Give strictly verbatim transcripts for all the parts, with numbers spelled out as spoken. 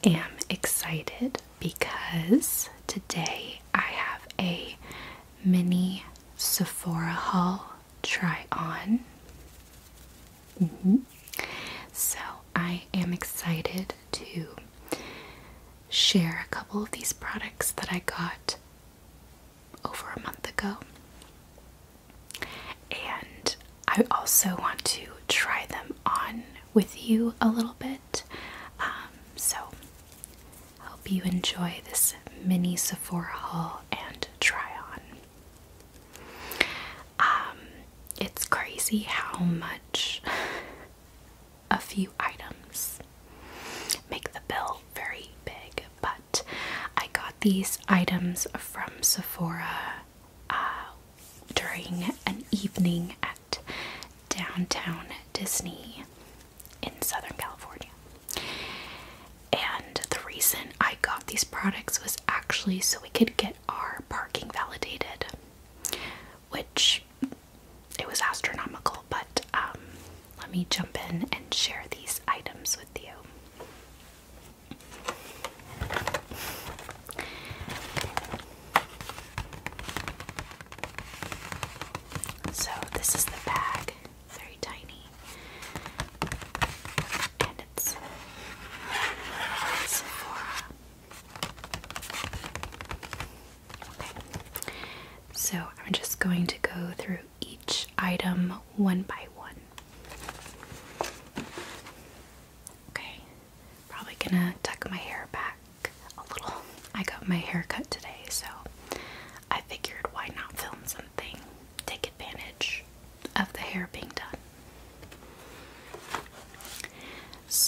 am excited because today I have a mini Sephora haul try on. Mm-hmm. So I am excited to share a couple of these products that I got over a month ago. And I also want to try them on with you a little bit. Um, so I hope you enjoy this mini Sephora haul and try on. Um, it's crazy how much a few items make the bill very big, but I got these items from Sephora uh, during an evening at Downtown Disney in Southern California. And the reason I got these products was actually so we could get our parking validated, which it was astronomical, but um, let me jump in and share these items with you. So this is the bag, very tiny, and it's Sephora. Okay, so I'm just going to go through each item one by one. Okay, probably gonna tuck my hair back a little. I got my hair cut today, so I figured why not film something, take advantage of the hair being done. So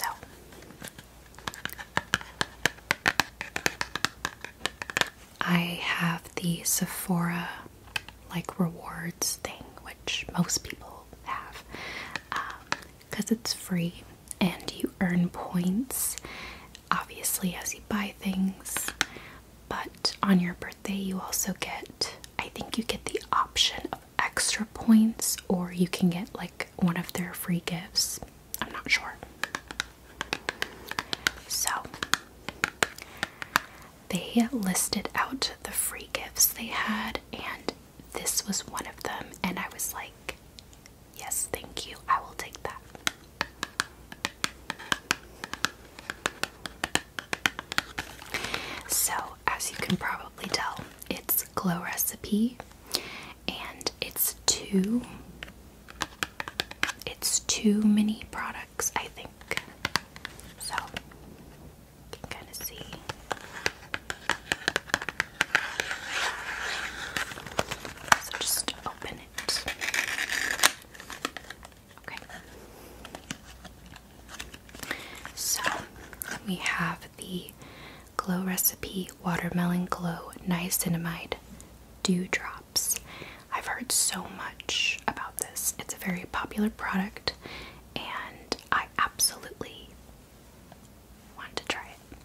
I have the Sephora like rewards thing, which most people have, because um, it's free and you earn points obviously as you buy things, but on your birthday you also get, I think you get the option of extra points, or you can get like one of their free gifts. I'm not sure. So they listed out the free gifts they had, and this was one of them, and I was like, yes, thank you, I will take that. So, as you can probably tell, it's Glow Recipe, and it's two, it's two mini products, I think. So, you can kind of see. So just open it. Okay. So, we have the Glow Recipe Watermelon Glow Niacinamide Dewdrops. I've heard so much about this. It's a very popular product, and I absolutely want to try it.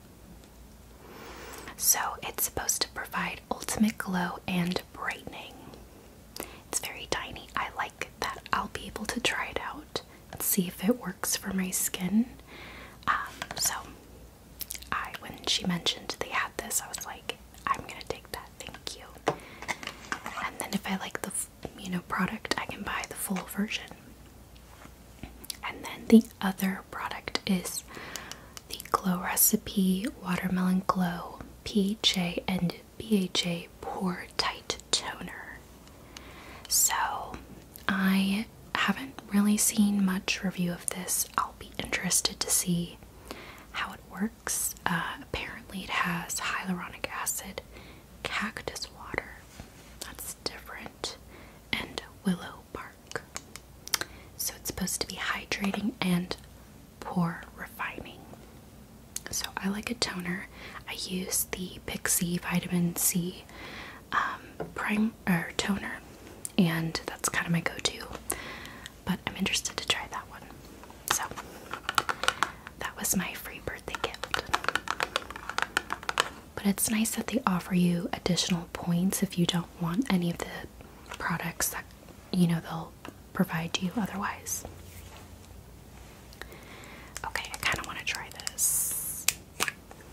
So it's supposed to provide ultimate glow and brightening. It's very tiny. I like that I'll be able to try it out and see if it works for my skin. Um, so I, when she mentioned they had this, I was like, I'm gonna take that, thank you. And then if I like the, you know, product, I can buy the full version. And then the other product is the Glow Recipe Watermelon Glow P H A and B H A Pore Tight Toner. So I haven't really seen much review of this. I'll be interested to see how it works. Uh, apparently it has hyaluronic acid, cactus water, that's different, and willow bark. So it's supposed to be hydrating and pore refining. So I like a toner. I use the Pixi Vitamin C um, prime or toner, and that's kind of my go-to. But I'm interested to try that one. So that was my free birthday gift. But it's nice that they offer you additional points if you don't want any of the products that, you know, they'll provide you otherwise. Okay, I kind of want to try this.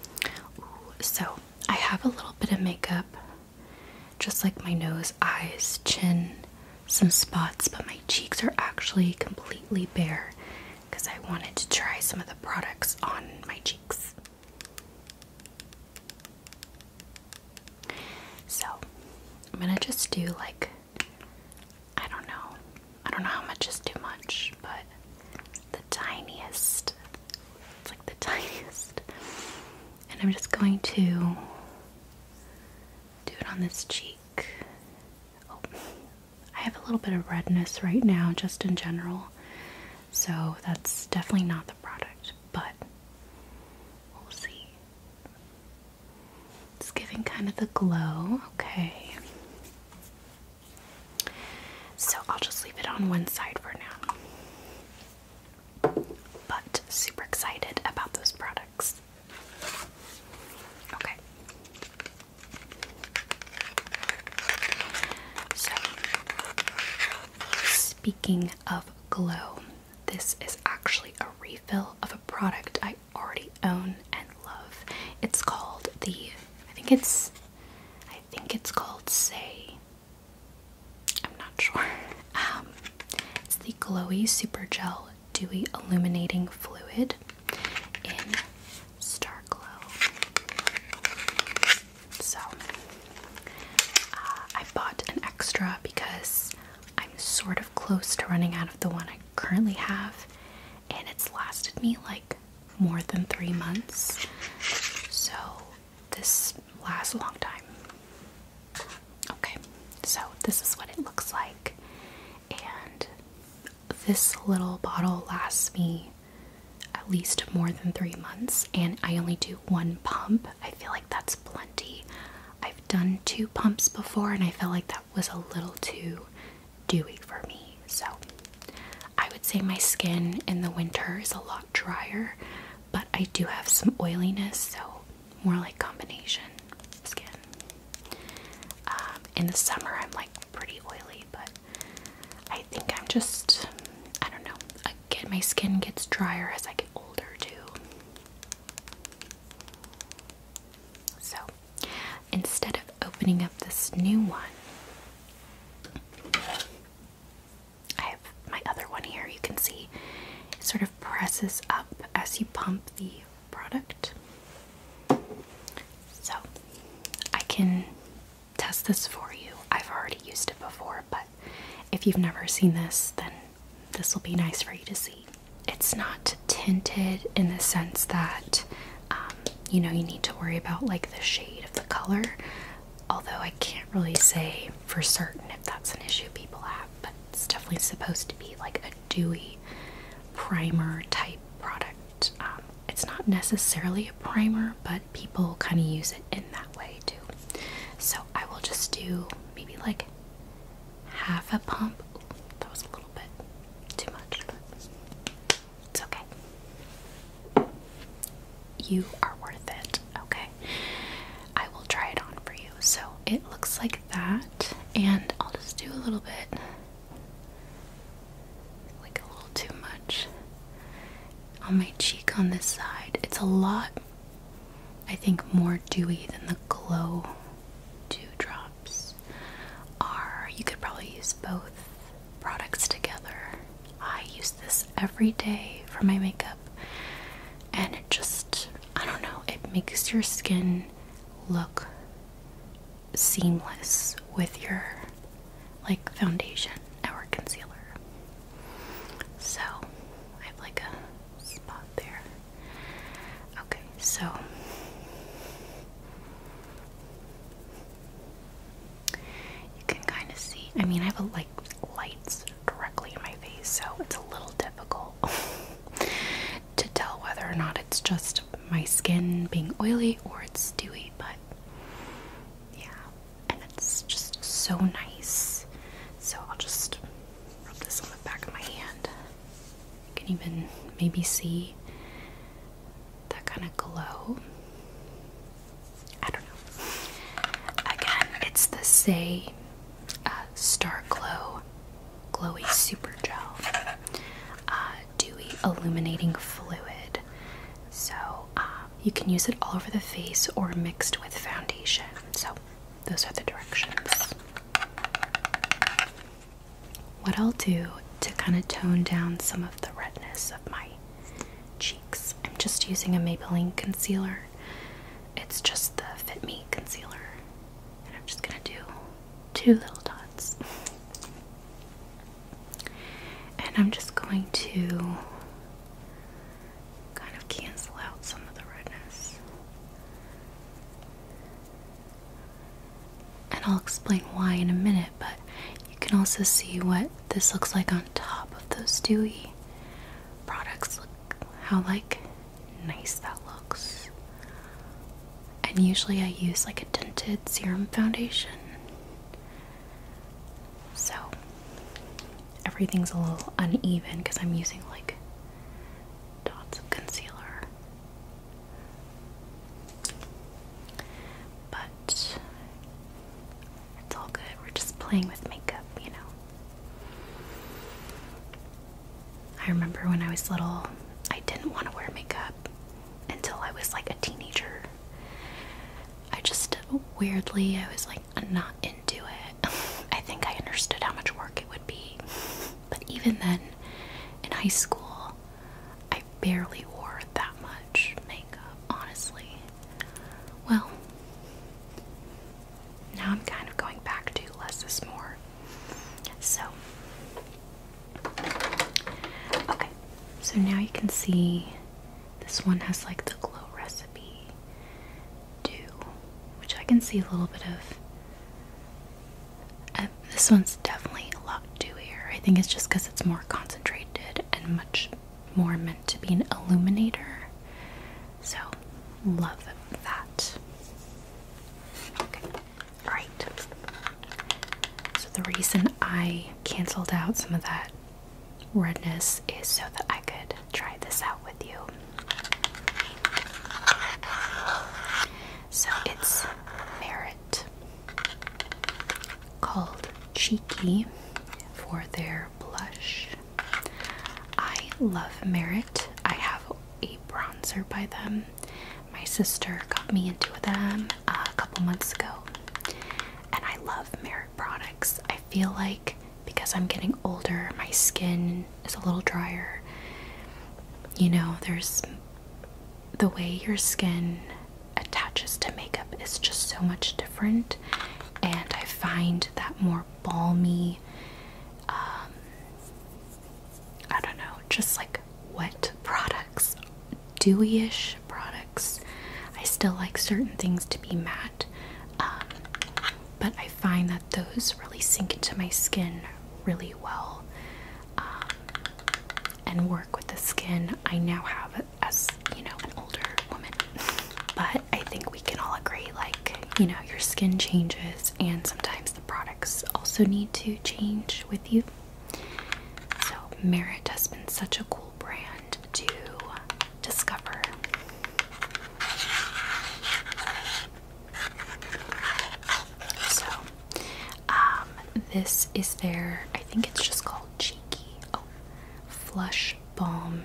have a little bit of makeup, just like my nose, eyes, chin, some spots, but my cheeks are actually completely bare because I wanted to try some of the products on my cheeks. So I'm gonna just do like, I don't know, I don't know how much is too much, but the tiniest, it's like the tiniest. And I'm just going to do it on this cheek. Oh, I have a little bit of redness right now, just in general, so that's definitely not the product, but we'll see. It's giving kind of the glow, okay. So I'll just leave it on one side for now. But super excited about those products. Okay. So, speaking of glow, this is actually a refill of a product I already own and love. It's called the, I think it's, I think it's called Say. I'm not sure. Um, it's the Glowy Super Gel Dewy Illuminating Fluid in Star Glow. So, uh, I bought an extra because I'm sort of close to running out of the one I currently have, and it's lasted me like more than three months. So, this lasts a long time. Okay, so this is what it looks like, and this little bottle lasts me at least more than three months, and I only do one pump. I feel like that's plenty. I've done two pumps before, and I felt like that was a little too dewy for me, so I would say my skin in the winter is a lot drier, but I do have some oiliness, so more like combination skin. Um, in the summer, I'm like pretty oily, but I think I'm just, I don't know, again, my skin gets drier as I get older too. So, instead of opening up this new one, I have my other one here. You can see it sort of presses up as you pump the product. So, I can test this for you. I've already used it before, but if you've never seen this, then this will be nice for you to see. It's not tinted in the sense that, um, you know, you need to worry about like the shade of the color, although I can't really say for certain if that's an issue people have, but it's definitely supposed to be like a dewy primer type product. Um, it's not necessarily a primer, but people kind of use it in that way too. So I will just do maybe like half a pump. Ooh, that was a little bit too much, but it's okay. You are worth it, okay? I will try it on for you. So it looks like that, and I'll just do a little bit, like a little too much on my cheek on this side. It's a lot, I think, more dewy than the Glow Dewdrops are. You could probably use both products together. I use this every day for my makeup, and it just, I don't know, it makes your skin look seamless with your like foundation or concealer. So I have like a spot there. Okay, so you can kind of see, I mean, I have a, like lights directly in my face, so it's a little difficult to tell whether or not it's just my skin being oily or it's dewy, but yeah, and it's just so nice. So I'll just rub this on the back of my hand. You can even maybe see that kind of glow. I don't know. Again, it's the Say uh, Star Glow Glowy Super Gel uh, Dewy Illuminating Fluid. So um, you can use it all over the face or mixed with foundation. foundation. So those are the directions. What I'll do to kind of tone down some of the redness of my cheeks, I'm just using a Maybelline concealer. It's just the Fit Me concealer. And I'm just gonna do two little dots. And I'm just going to kind of cancel out some of the redness. And I'll explain why in a minute, but you can also see what this looks like on top of those dewy products. Look how like nice that looks. And usually I use like a tinted serum foundation. So everything's a little uneven because I'm using like dots of concealer. But it's all good. We're just playing with makeup, you know. I remember when I was little, I didn't want to wear makeup until I was like a teenager. I just, weirdly, I was like not into it. I think I understood how much work it would be. But even then, in high school, I barely wore that much makeup, honestly. Well, now I'm kind of going back to less is more. So, okay. So now you can see this one has like the Glow Recipe Dew, which I can see a little bit of. Uh, this one's definitely a lot dewier. I think it's just because it's more concentrated and much more meant to be an illuminator. So, love that. Okay, alright. So the reason I canceled out some of that redness is so that I could try this out with you. So it's Merit, called Cheeky, for their blush. I love Merit. I have a bronzer by them. My sister got me into them uh, a couple months ago, and I love Merit products. I feel like because I'm getting older, my skin is a little drier. You know, there's the way your skin attaches to makeup is just so much different, and I find that more balmy, um, I don't know, just like wet products, dewy-ish products. I still like certain things to be matte, um, but I find that those really sink into my skin really well, um, and work with the skin I now have as, you know, an older woman. But I think we can all agree, like, you know, your skin changes, and sometimes the products also need to change with you. So Merit has been such a cool brand to discover. So, um, this is their, I think it's just called Cheeky. Oh, Flush Balm.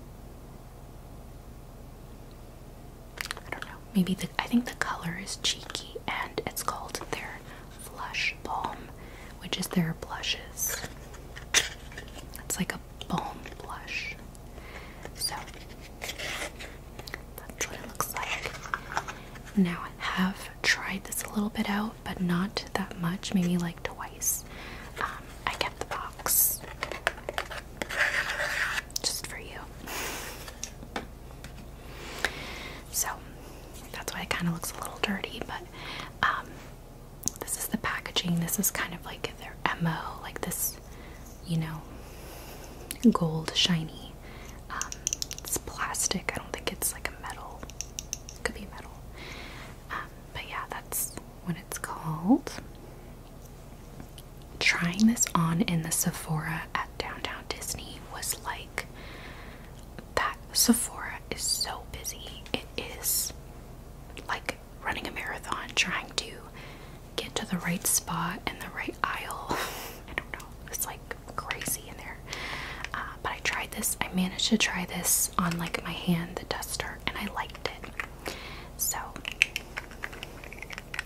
I don't know. Maybe the, I think the color is Cheeky, and it's called their Flush Balm, which is their blushes. It's like a balm blush. So, that's what it looks like. Now, I have tried this a little bit out, but not that much, maybe like twice. Um, I kept the box just for you. So, that's why it kind of looks a little dirty, but um, this is the packaging. This is kind of like their M O, like this, you know, gold shiny. Um, it's plastic. I don't think it's like a metal. It could be metal. Um, but yeah, that's what it's called. Trying this on in the Sephora at Downtown Disney was like, that Sephora is so busy. It is like running a marathon trying to get to the right spot and the right aisle. I don't know. It's like crazy in there. Uh, but I tried this. I managed to try this on like my hand, the duster, and I liked it. So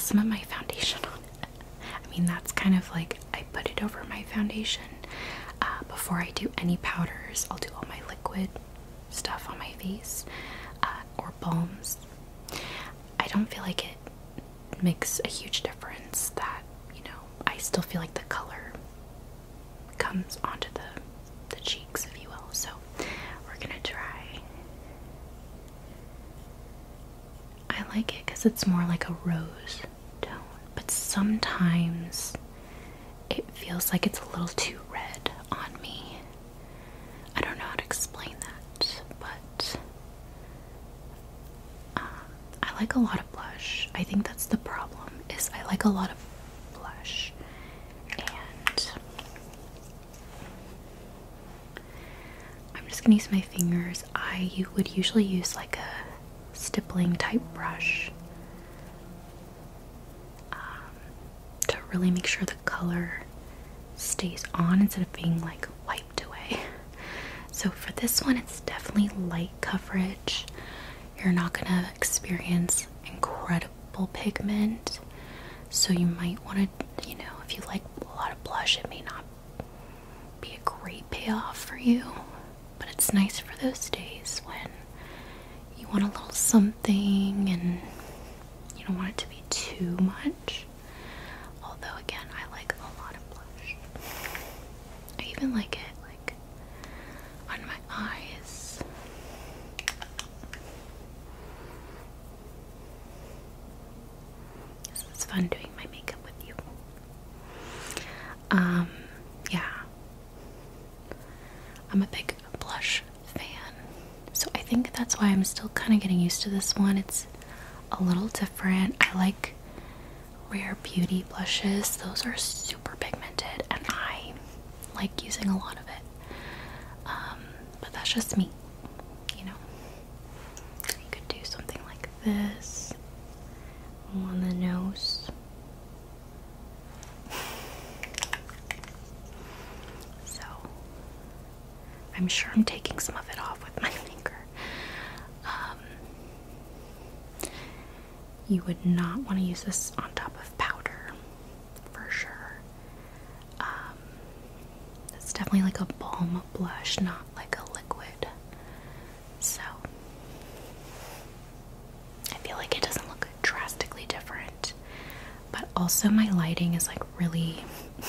some of my foundation on it. I mean, that's kind of like I put it over my foundation. Uh, before I do any powders, I'll do all my liquid stuff on my face uh, or balms. I don't feel like it makes a huge difference that, you know, I still feel like the color comes onto the, the cheeks, if you will. So we're gonna try. I like it because it's more like a rose tone, but sometimes it feels like it's a little too red on me. I don't know how to explain that, but um, I like a lot of blush. I think that's the problem, is I like a lot of blush, and I'm just gonna use my fingers. I you would usually use like a stippling type brush um, to really make sure the color stays on instead of being like wiped away. So for this one, it's definitely light coverage. You're not gonna experience incredible pigment, so you might want to, you know, if you like a lot of blush, it may not be a great payoff for you, but it's nice for those days when you want a little something and you don't want it to be too much. Although again, I like a lot of blush. I even like it like on my eyes. This is fun doing my makeup with you. Um, yeah. I'm a big blush fan. So I think that's why I'm still kind of getting used to this one. It's a little different. I like Rare Beauty blushes. Those are super pigmented and I like using a lot of it. Um, but that's just me, you know. You could do something like this on the nose. So I'm sure I'm taking some of it off with my finger. Um, you would not want to use this on top of powder, for sure. Um, it's definitely like a balm blush, not like a liquid. So I feel like it doesn't look drastically different, but also my lighting is like really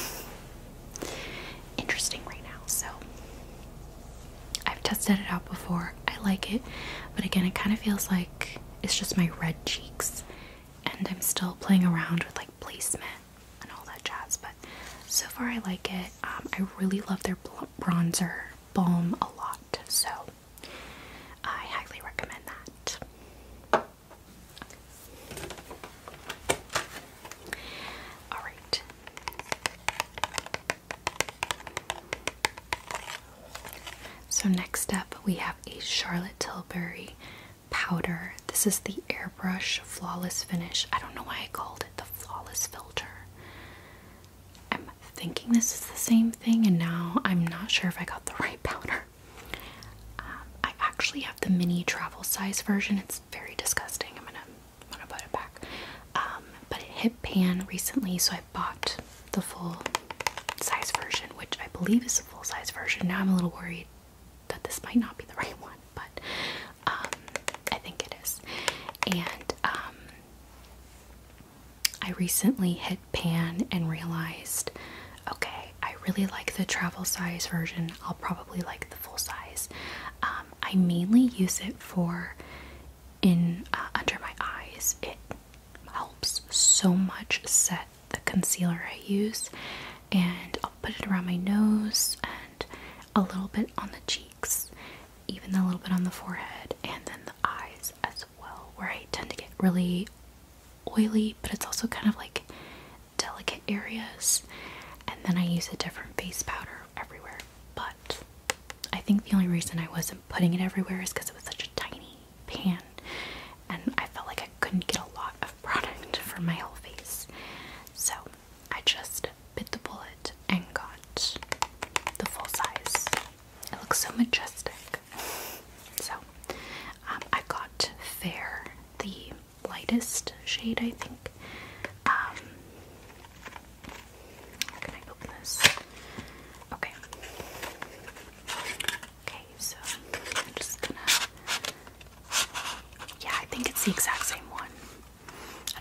interesting right now. So I've tested it out before. I like it, but again, it kind of feels like it's just my red cheeks, and I'm still playing around with like placement and all that jazz. But so far, I like it. Um, I really love their bronzer balm a lot, so I highly recommend that. All right. So next up, we have a Charlotte Tilbury powder. This is the Airbrush Flawless Finish. I don't know why I called it the Flawless Filter. I'm thinking this is the same thing, and now I'm not sure if I got the right powder. Um, I actually have the mini travel size version. It's very disgusting. I'm gonna, I'm gonna put it back. Um, but it hit pan recently, so I bought the full size version, which I believe is the full size version. Now I'm a little worried that this might not be the right one, but um, I think it is. And um, I recently hit pan and realized, okay, I really like the travel size version. I'll probably like the full size. Um, I mainly use it for in uh, under my eyes. It helps so much set the concealer I use, and I'll put it around my nose and a little bit on the cheeks, even a little bit on the forehead, and then the eyes as well, where I tend to get really oily, but it's also kind of like delicate areas. And then I use a different face powder everywhere. But I think the only reason I wasn't putting it everywhere is because it was such a tiny pan, and I felt like I couldn't get a lot of product for my whole face. So I just bit the bullet and got the full size. It looks so majestic. So um, I got Fair, the lightest shade, I think.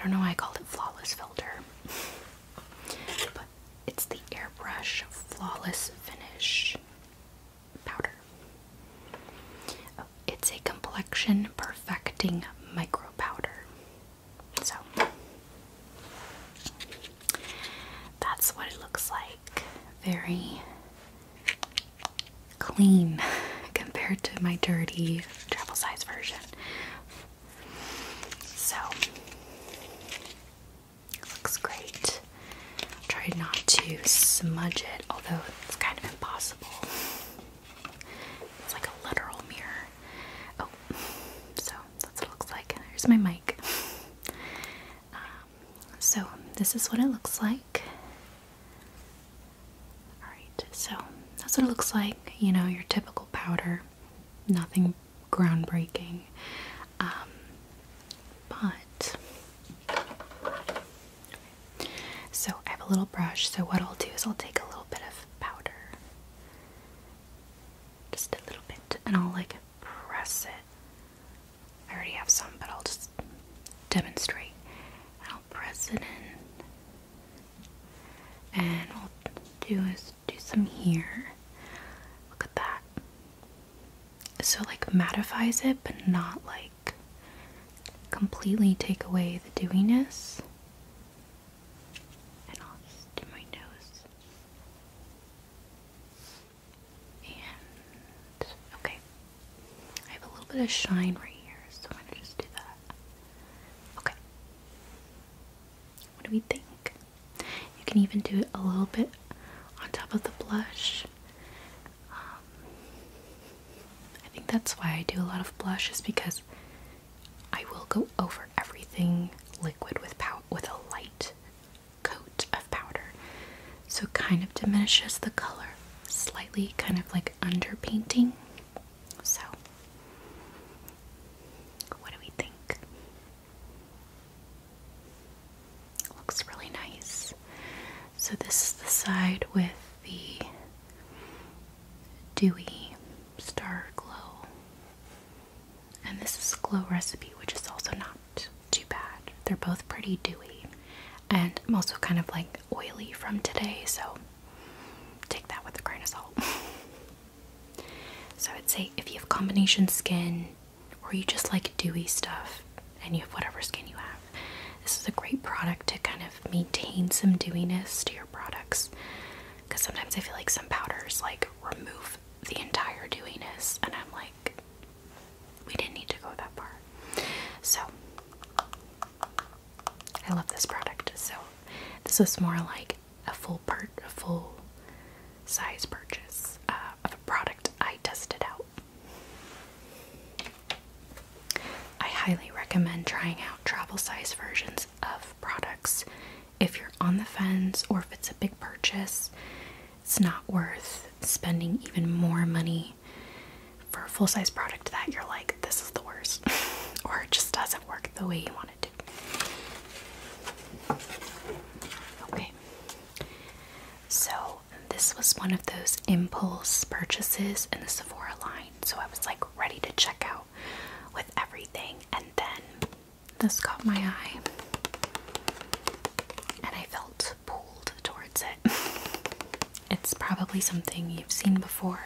don't know why I called it Flawless Filter, but it's the Airbrush Flawless Finish powder. Oh, it's a complexion perfecting micro powder. So that's what it looks like. Very clean compared to my dirty travel size version. So it looks great. Try not to smudge it, although it's kind of impossible. It's like a literal mirror. Oh, so that's what it looks like. Here's my mic. Um, so this is what it looks like. Alright, so that's what it looks like. You know, your typical powder. Nothing groundbreaking. Um, but so I have a little brush, so what I'll do is I'll take a little bit of powder, just a little bit, and I'll like press it. I already have some, but I'll just demonstrate. I'll press it in, and what I'll do is do some here. Look at that. So like mattifies it, but not like completely take away the dewiness. And I'll just do my nose. And okay, I have a little bit of shine right here, so I'm gonna just do that. Okay. What do we think? You can even do it a little bit on top of the blush. Um, I think that's why I do a lot of blush, is because I will go over everything liquid with pow with a light coat of powder, so it kind of diminishes the color slightly, kind of like underpainting. So what do we think? Looks really nice. So this is the side with the dewy star glow. And this is Glow Recipe, which is also not too bad. They're both pretty dewy. And I'm also kind of like oily from today, so take that with a grain of salt. So I'd say if you have combination skin, or you just like dewy stuff, and you have whatever skin you have, this is a great product to kind of maintain some dewiness to your products. Because sometimes I feel like some powders like remove the entire dewiness, and I'm like, we didn't need to go that far. So I love this product. So this is more like a full part, a full size purchase uh, of a product I tested out. I highly recommend trying out travel size versions of products if you're on the fence, or if it's a big purchase. It's not worth spending even more money for a full-size product that you're like, this is the worst, or it just doesn't work the way you want it to. Okay, so this was one of those impulse purchases in the Sephora line, so I was like ready to check out with everything, and then this caught my eye, and I felt pulled towards it. It's probably something you've seen before,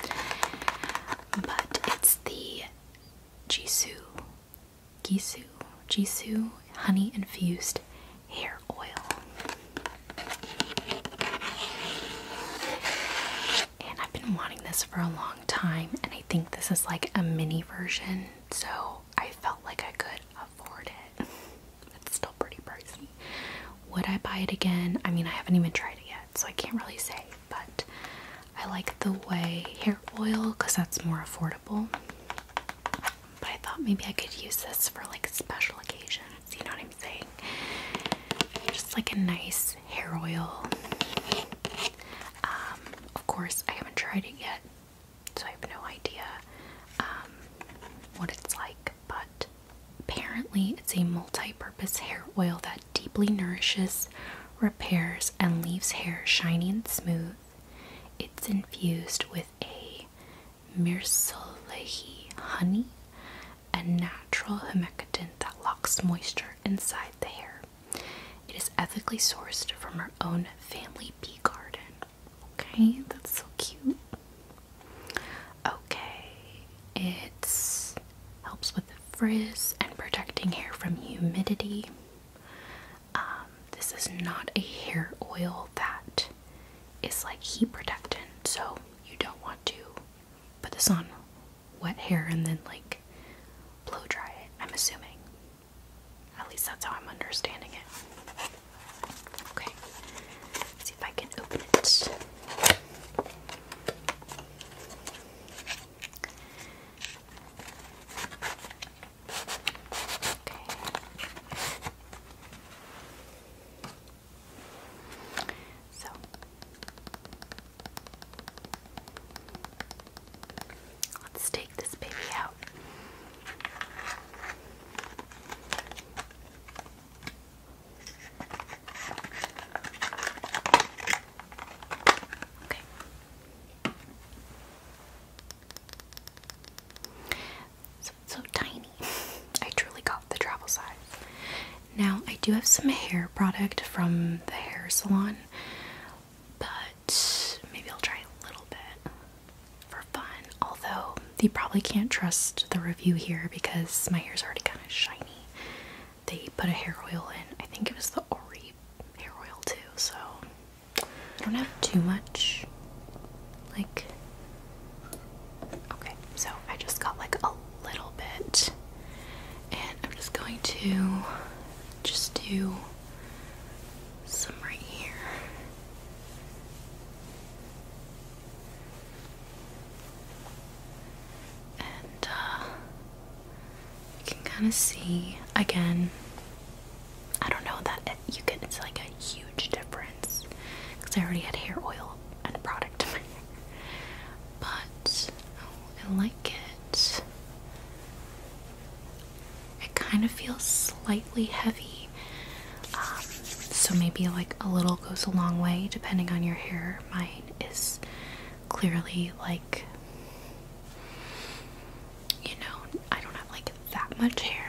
but it's the Jisoo, Jisoo, Jisoo honey infused hair oil. And I've been wanting this for a long time, and I think this is like a mini version, so I felt like I could afford it. It's still pretty pricey. Would I buy it again? I mean, I haven't even tried it yet, so I can't really say, but I like the way hair oil because that's more affordable. But I thought maybe I could use this for like special occasions, you know what I'm saying? Just like a nice hair oil. Um, of course, I haven't tried it yet, so I have no idea um, what it's like, but apparently it's a multi-purpose hair oil that deeply nourishes, repairs, and leaves hair shiny and smooth. It's infused with a Myrcelehi honey, a natural humectant that locks moisture inside the hair. is ethically sourced from her own family bee garden. Okay, that's so cute. Okay, it helps with the frizz and protecting hair from humidity. Um, this is not a hair oil that is like heat protectant, so you don't want to put this on wet hair and then like blow dry it, I'm assuming. At least that's how I'm understanding it. Okay, let's see if I can open it. Okay. So let's take this baby out. Okay. So it's so tiny. I truly got the travel size. Now, I do have some hair product from the hair salon, but maybe I'll try a little bit for fun. Although, you probably can't trust the review here because my hair's already kind of shiny. They put a hair oil in. I think it was the Ori hair oil too, so I don't have too much. Like, okay, so I just got like a little bit, and I'm just going to just do some right here. And uh, you can kind of see again. I don't know that it, you can. It's like a huge difference because I already had hair oil and product in my hair, but oh, I like it. It kind of feels slightly heavy, um, so maybe like a little goes a long way depending on your hair. Mine is clearly like, you know, I don't have like that much hair.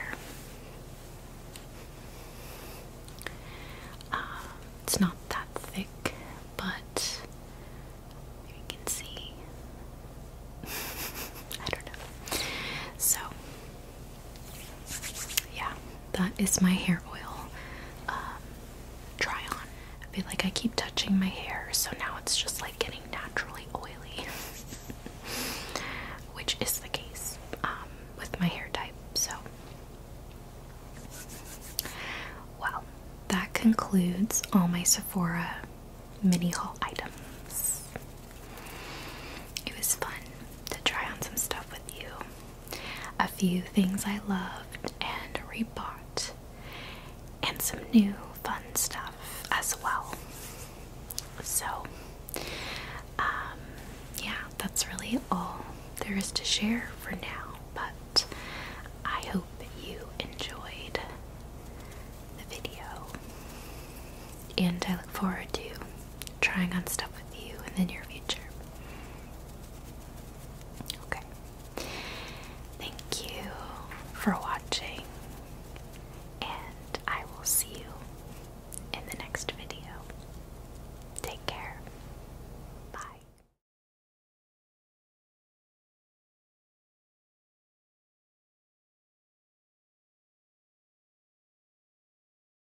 Um, it's not that thick, but you can see. I don't know. So, yeah, that is my hair oil um, try on. I feel like I keep touching my hair, so now it's just like getting naturally oily, which is the case um, with my hair type. So, well, that concludes all my Sephora mini haul items. It was fun to try on some stuff with you. A few things I loved and rebought, and some new fun stuff as well. So, um, yeah, that's really all there is to share for now, but I hope you enjoyed the video, and I look forward to trying on stuff with you and then your